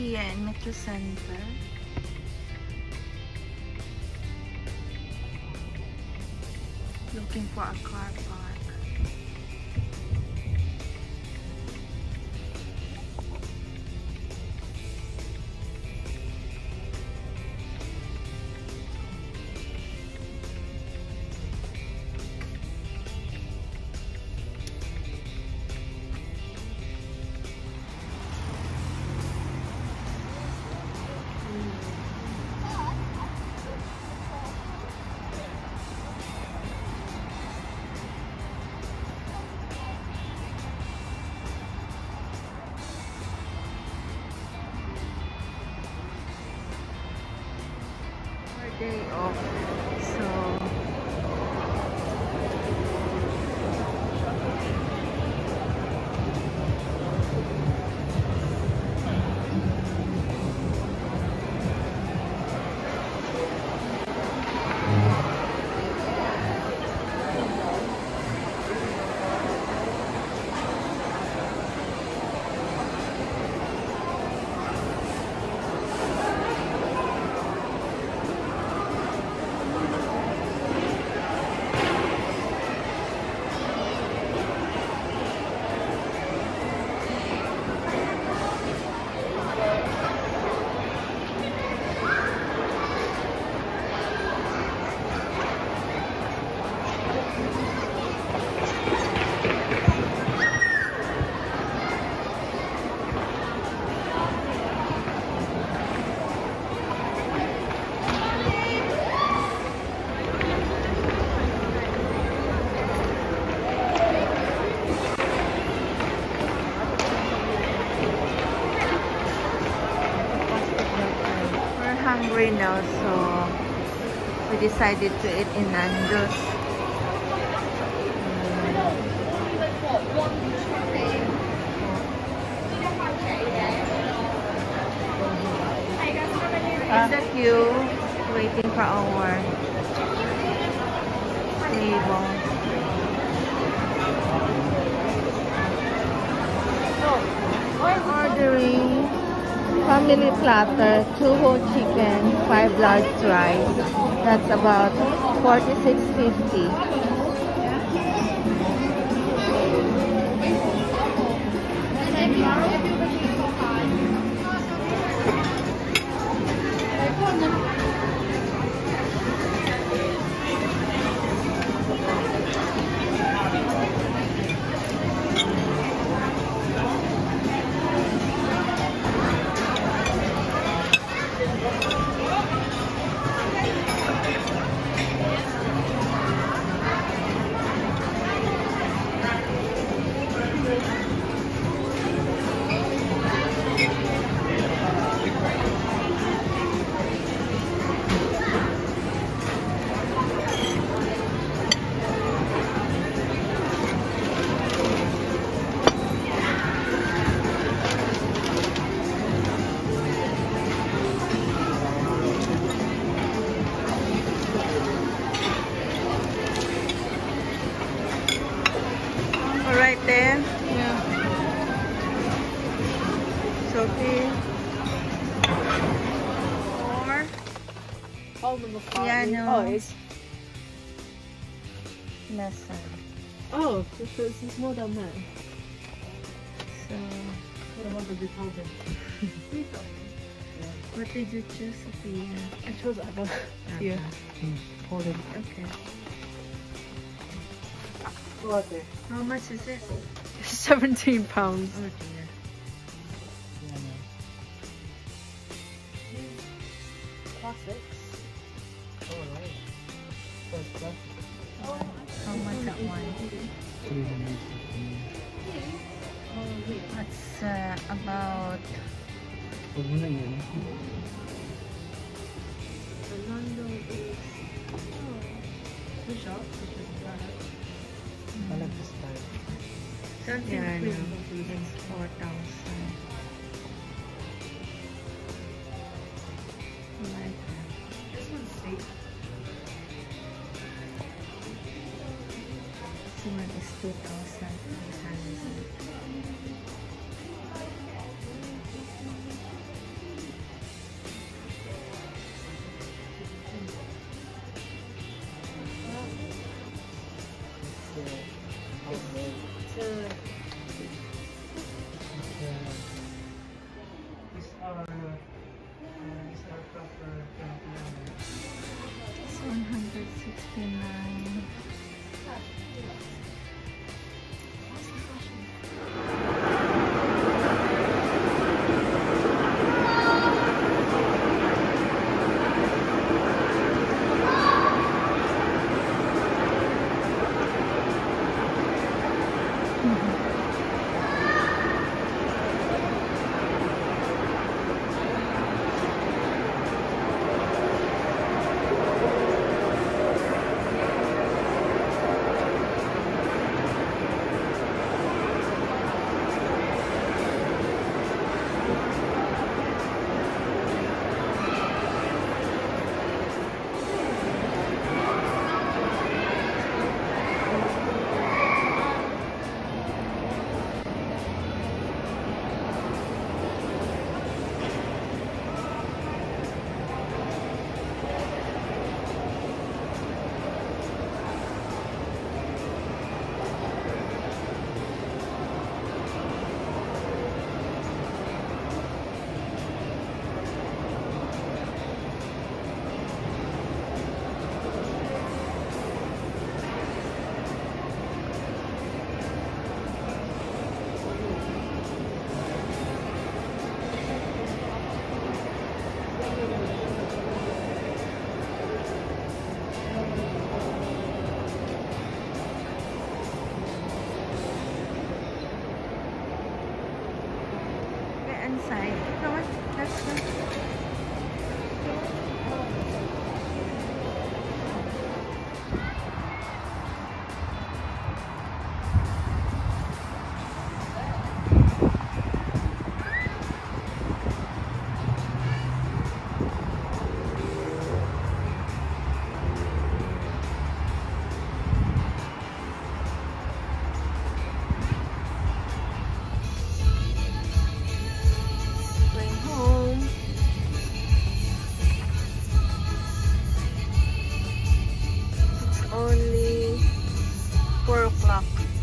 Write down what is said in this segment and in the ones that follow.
Sophia and Metro Center. Looking for a car park. Day off, so hungry now, so we decided to eat in Nando's. It's a queue waiting for our table. We're ordering family platter, 2 whole chicken, 5 large rice. That's about $46.50. Right there. Yeah. Sophie. 4. Oh, number 5. Piano. Oh, it's. Lesson. Oh, it's more than that. So, What about the Beethoven? what did you choose, Sophia? I chose Abba. Yeah. Poland. Okay. What there? How much is it? £17. Oh dear. Classics. Oh, right. First class. How much that one? That's about Fernando is. The shop, which is bad. I like this style. something. Yeah, I know. It's 4,000. Like that. This one's safe. This one is 2,000. inside. Come on, let's go. Only 4 o'clock.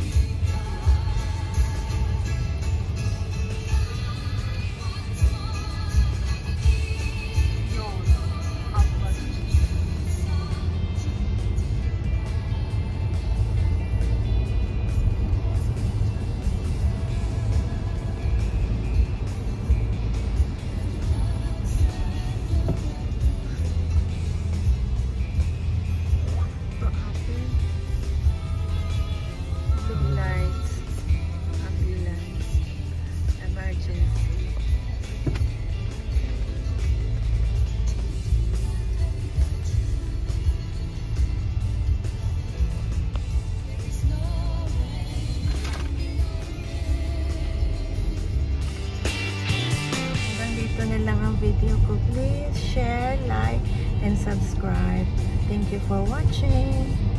Na lang ang video ko. Please share, like, and subscribe. Thank you for watching.